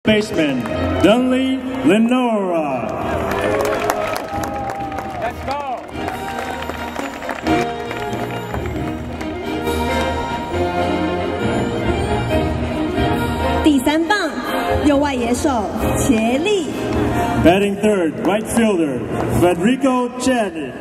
baseman Dunley Lenora. Let's go. 第3棒，右外野手切利。 Batting third, right fielder Federico Chadwick.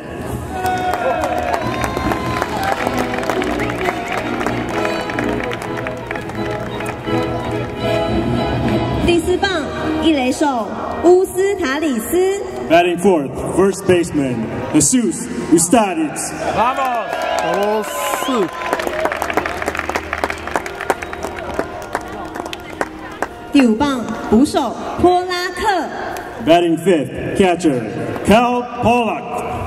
第4棒，一垒手乌斯塔里斯。 Batting fourth, first baseman Jesus Ustadic. Vamos. 4。 第5棒，捕手托拉克。 Batting fifth, catcher Cal Pollock.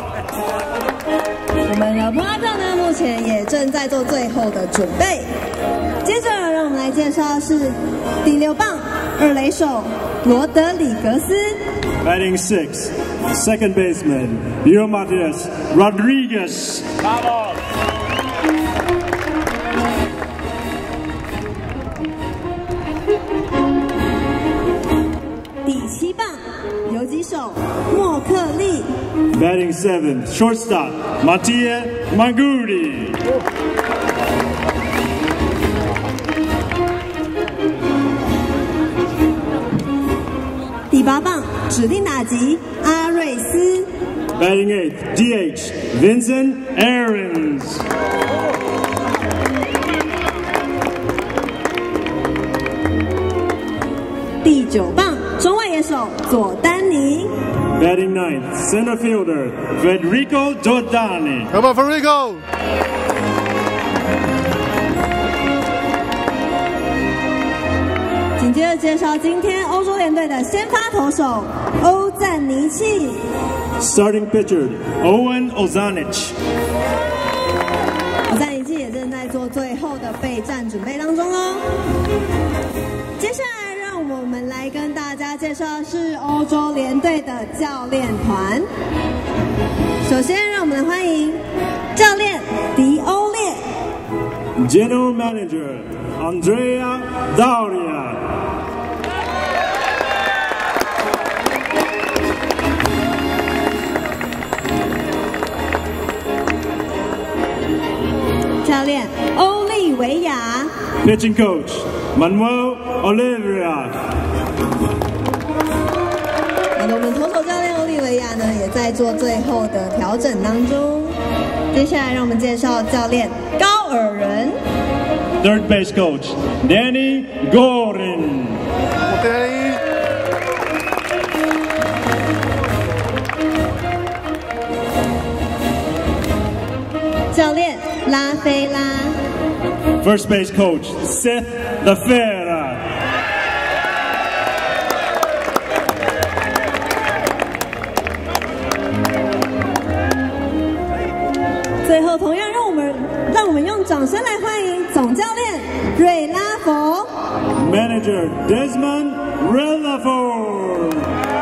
我们的托拉克呢，目前也正在做最后的准备。接着，让我们来介绍是第6棒，二垒手罗德里格斯。 Batting sixth, second baseman Diomatis Rodriguez. Vamos. 第7棒，游击手莫克利。 Batting seventh, shortstop Mattia Mangudi. 第8棒，指定打击阿瑞斯。 Batting eighth, DH Vincent Aarons. 第9棒，中外野手佐丹尼。 Batting ninth, center fielder Federico Giordani. Come on, Federico! 紧接着介绍今天欧洲联队的先发投手欧赞尼契。 Starting pitcher Owen Ozanic. 欧赞尼契也正在做最后的备战准备当中哦。接下来让我们来跟大家介绍的是欧洲联队的教练团。首先让我们来欢迎教练迪欧列。 General Manager Andrea Dauria. 教练欧利维亚。 Pitching coach Manuel Oliveira. 我们投手教练欧利维亚呢，也在做最后的调整当中。接下来让我们介绍教练高尔人。 Third base coach Danny Gordon. Danny. 教练拉菲拉。 First base coach Seth LaFera. 最后，同样让我们用掌声来欢迎总教练瑞拉佛。 Manager Desmond Rutherford.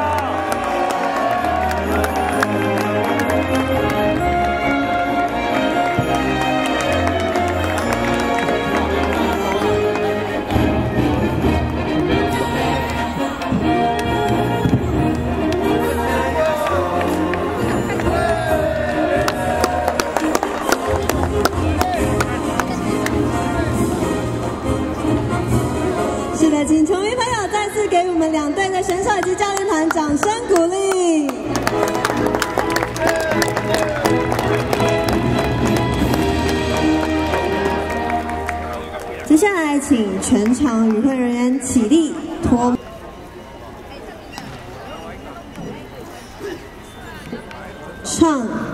是的，请球迷朋友再次给我们两队的选手以及教练团掌声鼓励。接下来，请全场与会人员起立脱。唱。